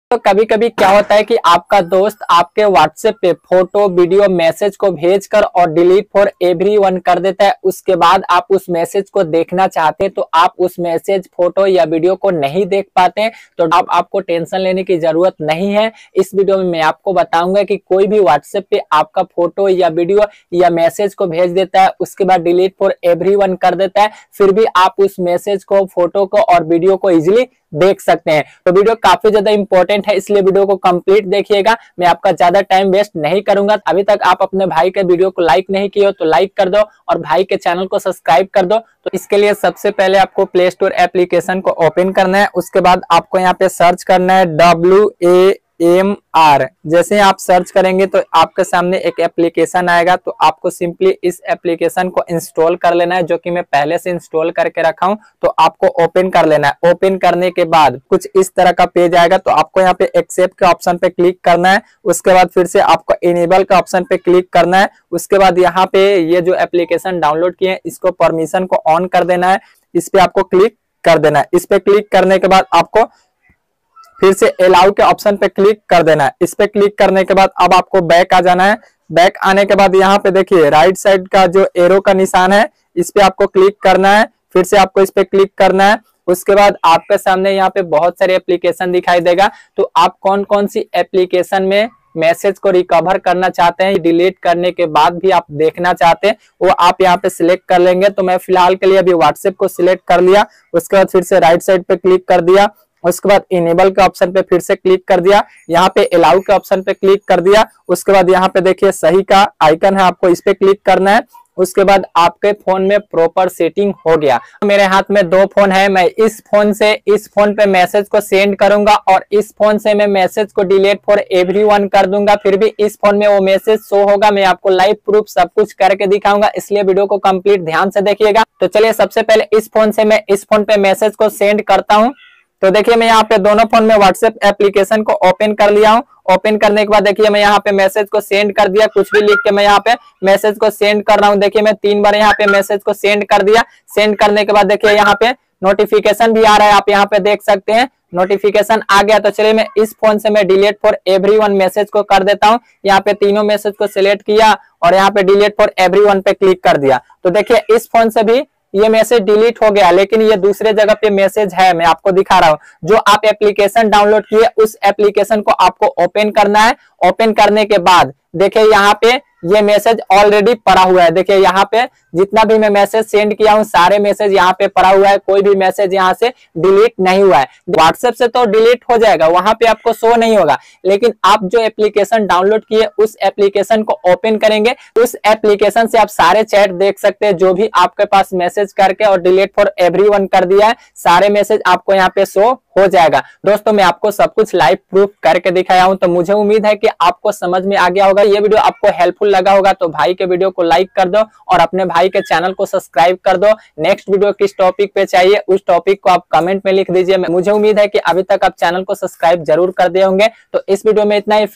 तो कभी कभी क्या होता है कि आपका दोस्त आपके व्हाट्सएप पे फोटो वीडियो मैसेज को भेजकर और डिलीट फॉर एवरीवन कर देता है। उसके बाद आप उस मैसेज को देखना चाहते हैं तो आप उस मैसेज फोटो या वीडियो को नहीं देख पाते, तो आपको टेंशन लेने की जरूरत नहीं है। इस वीडियो में मैं आपको बताऊंगा कि कोई भी व्हाट्सएप पे आपका फोटो या वीडियो या मैसेज को भेज देता है, उसके बाद डिलीट फॉर एवरीवन कर देता है, फिर भी आप उस मैसेज को, फोटो को और वीडियो को इजिली देख सकते हैं। तो वीडियो काफी ज्यादा इंपॉर्टेंट है, इसलिए वीडियो को कंप्लीट देखिएगा। मैं आपका ज्यादा टाइम वेस्ट नहीं करूंगा। अभी तक आप अपने भाई के वीडियो को लाइक नहीं किए हो तो लाइक कर दो और भाई के चैनल को सब्सक्राइब कर दो। तो इसके लिए सबसे पहले आपको प्ले स्टोर एप्लीकेशन को ओपन करना है। उसके बाद आपको यहाँ पे सर्च करना है WAMR। जैसे आप सर्च करेंगे तो आपके सामने एक एप्लीकेशन आएगा, तो आपको सिंपली इस एप्लीकेशन को इंस्टॉल कर लेना है, जो कि मैं पहले से इंस्टॉल करके रखा हूं। तो आपको ओपन कर लेना है। ओपन करने के बाद कुछ इस तरह का पेज आएगा, तो आपको यहाँ पे एक्सेप्ट के ऑप्शन पे क्लिक करना है। उसके बाद फिर से आपको इनेबल का ऑप्शन पे क्लिक करना है। उसके बाद यहाँ पे ये जो एप्लीकेशन डाउनलोड किए हैं इसको परमिशन को ऑन कर देना है। इस पे आपको क्लिक कर देना है। इस पे क्लिक करने के बाद आपको फिर से अलाउ के ऑप्शन पे क्लिक कर देना है। इस पे क्लिक करने के बाद अब आपको बैक आ जाना है। बैक आने के बाद यहाँ पे देखिए राइट साइड का जो एरो का निशान है, इस पे आपको क्लिक करना है। फिर से आपको इस पे क्लिक करना है। उसके बाद आपके सामने यहाँ पे बहुत सारे एप्लीकेशन दिखाई देगा। तो आप कौन कौन सी एप्लीकेशन में मैसेज को रिकवर करना चाहते हैं, डिलीट करने के बाद भी आप देखना चाहते हैं, वो आप यहाँ पे सिलेक्ट कर लेंगे। तो मैं फिलहाल के लिए अभी व्हाट्सएप को सिलेक्ट कर लिया। उसके बाद फिर से राइट साइड पे क्लिक कर दिया। उसके बाद इनेबल के ऑप्शन पे फिर से क्लिक कर दिया। यहाँ पे अलाउ के ऑप्शन पे क्लिक कर दिया। उसके बाद यहाँ पे देखिए सही का आइकन है, आपको इस पे क्लिक करना है। उसके बाद आपके फोन में प्रॉपर सेटिंग हो गया। मेरे हाथ में दो फोन है, मैं इस फोन से इस फोन पे मैसेज को सेंड करूंगा और इस फोन से मैं मैसेज को डिलीट फॉर एवरीवन कर दूंगा, फिर भी इस फोन में वो मैसेज शो होगा। मैं आपको लाइव प्रूफ सब कुछ करके दिखाऊंगा, इसलिए वीडियो को कंप्लीट ध्यान से देखिएगा। तो चलिए सबसे पहले इस फोन से मैं इस फोन पे मैसेज को सेंड करता हूँ। तो देखिए मैं यहाँ पे दोनों फोन में व्हाट्सएप एप्लीकेशन को ओपन कर लिया हूँ। ओपन करने के बाद देखिए मैं यहाँ पे मैसेज को सेंड कर दिया। कुछ भी लिख के मैं यहाँ पे मैसेज को सेंड कर रहा हूँ। देखिए मैं 3 बार यहाँ पे मैसेज को सेंड कर दिया। सेंड करने के बाद देखिए यहाँ पे नोटिफिकेशन भी आ रहा है, आप यहाँ पे देख सकते हैं नोटिफिकेशन आ गया। तो चलिए मैं इस फोन से मैं डिलीट फॉर एवरीवन मैसेज को कर देता हूँ। यहाँ पे तीनों मैसेज को सिलेक्ट किया और यहाँ पे डिलीट फॉर एवरीवन पे क्लिक कर दिया। तो देखिए इस फोन से भी ये मैसेज डिलीट हो गया, लेकिन ये दूसरे जगह पे मैसेज है, मैं आपको दिखा रहा हूँ। जो आप एप्लीकेशन डाउनलोड किए उस एप्लीकेशन को आपको ओपन करना है। ओपन करने के बाद देखिए यहाँ पे ये मैसेज ऑलरेडी पड़ा हुआ है। देखिए यहाँ पे जितना भी मैं मैसेज सेंड किया हूँ सारे मैसेज यहाँ पे पड़ा हुआ है, कोई भी मैसेज यहाँ से डिलीट नहीं हुआ है। व्हाट्सएप से तो डिलीट हो जाएगा, वहां पे आपको शो नहीं होगा, लेकिन आप जो एप्लीकेशन डाउनलोड किए उस एप्लीकेशन को ओपन करेंगे, उस एप्लीकेशन से आप सारे चैट देख सकते हैं, जो भी आपके पास मैसेज करके और डिलीट फॉर एवरीवन कर दिया है, सारे मैसेज आपको यहाँ पे शो हो जाएगा। दोस्तों मैं आपको सब कुछ लाइव प्रूफ करके दिखाया हूं, तो मुझे उम्मीद है कि आपको समझ में आ गया होगा। ये वीडियो आपको हेल्पफुल लगा होगा तो भाई के वीडियो को लाइक कर दो और अपने भाई के चैनल को सब्सक्राइब कर दो। नेक्स्ट वीडियो किस टॉपिक पे चाहिए उस टॉपिक को आप कमेंट में लिख दीजिए। मुझे उम्मीद है कि अभी तक आप चैनल को सब्सक्राइब जरूर कर दिए होंगे। तो इस वीडियो में इतना ही।